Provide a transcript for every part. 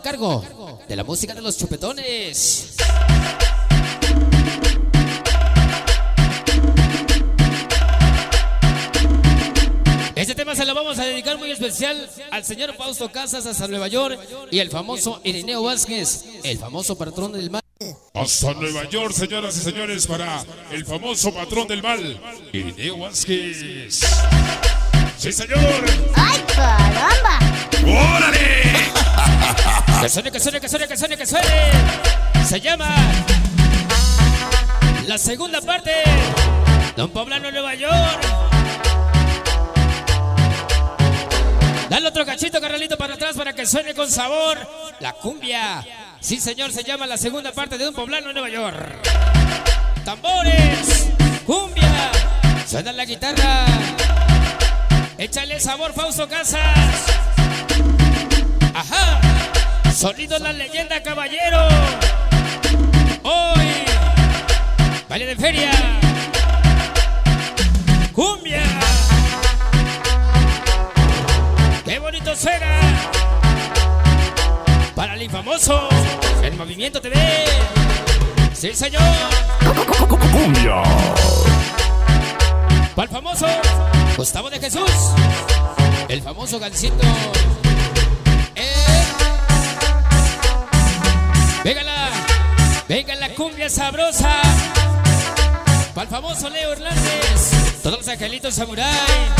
cargo de la música de los chupetones. Este tema se lo vamos a dedicar muy especial al señor Fausto Casas hasta Nueva York y el famoso Irineo Vázquez, el famoso patrón del mal. Hasta Nueva York, señoras y señores, para el famoso patrón del mal, Irineo Vázquez. ¡Sí, señor! ¡Ay, caramba! ¡Órale! Que suene, que suene, que suene, que suene, que suene. Se llama la segunda parte de un poblano en Nueva York. Dale otro cachito, carnalito, para atrás para que suene con sabor. La cumbia. Sí, señor, se llama la segunda parte de un poblano en Nueva York. Tambores, cumbia, suena la guitarra. Échale sabor, Fausto Casas. Ajá. Sonido la leyenda, caballero. Hoy, baile de feria. Cumbia. ¡Qué bonito suena! Para el infamoso, el Movimiento TV. ¡Sí, señor! ¡Cumbia! Para el famoso Gustavo de Jesús, el famoso Gancito. Venga la cumbia sabrosa. Para el famoso Leo Hernández, todos los angelitos samurai.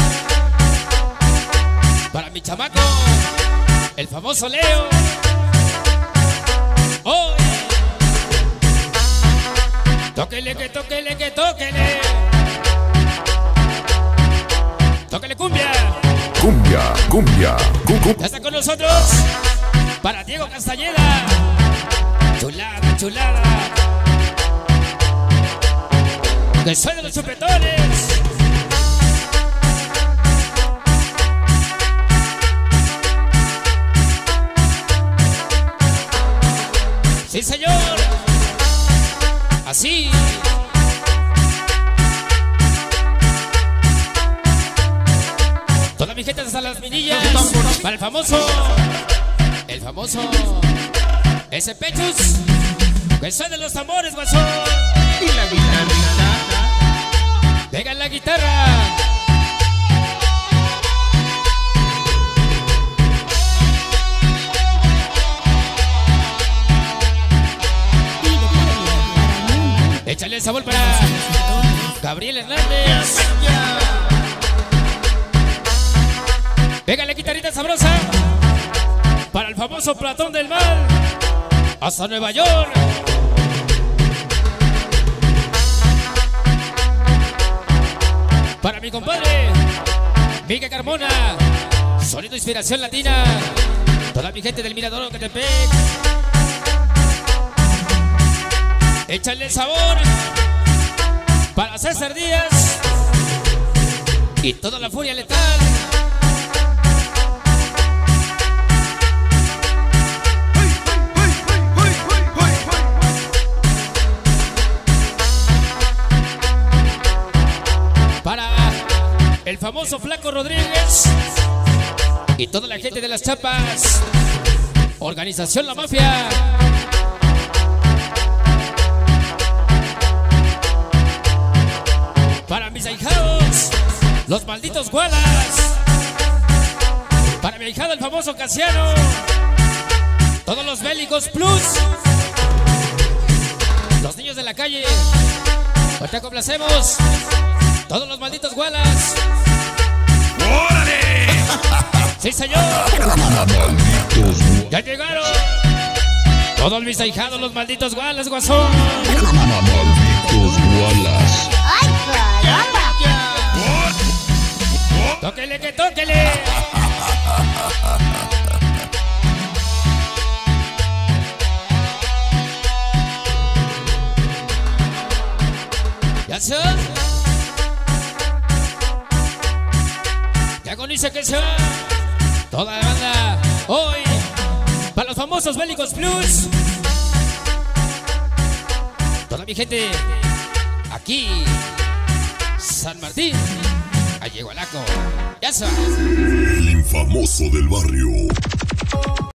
Para mi chamaco, el famoso Leo. ¡Oh! Tóquele, que tóquele, que tóquele. Tóquele cumbia. Cumbia, cumbia, Ya está con nosotros. Para Diego Castañeda. Chulada, chulada. Que suenan los chupetones. ¡Sí, señor! Así. Toda mi gente hasta las minillas. Para el famoso ese Pechus. Que suenen los tambores, guasón. Y la guitarrita. Venga la guitarra. Échale el sabor para Gabriel Hernández. Venga la guitarrita sabrosa para el famoso Platón del Mal hasta Nueva York. Para mi compadre Miguel Carmona, sonido inspiración latina. Toda mi gente del Mirador Catepec. Échale el sabor para César Díaz y toda la furia letal. Para el famoso Flaco Rodríguez y toda la gente de las Chapas. Organización La Mafia. Para mis ahijados, los malditos Gualas. Para mi ahijado, el famoso Casiano. Todos los bélicos plus. Los niños de la calle. Ahorita complacemos. Todos los malditos Gualas. ¡Órale! ¡Sí, señor! ¡Ya llegaron! Todos mis ahijados, los malditos Gualas, guasón. ¡Malditos Gualas! ¡Ay, caramba! ¡Tóquele, que tóquele! ¿Ya se? Ya agoniza que se va. Toda la banda hoy para los famosos bélicos plus. Toda mi gente aquí San Martín, a Yegualaco. Ya sabes. El infamoso del barrio.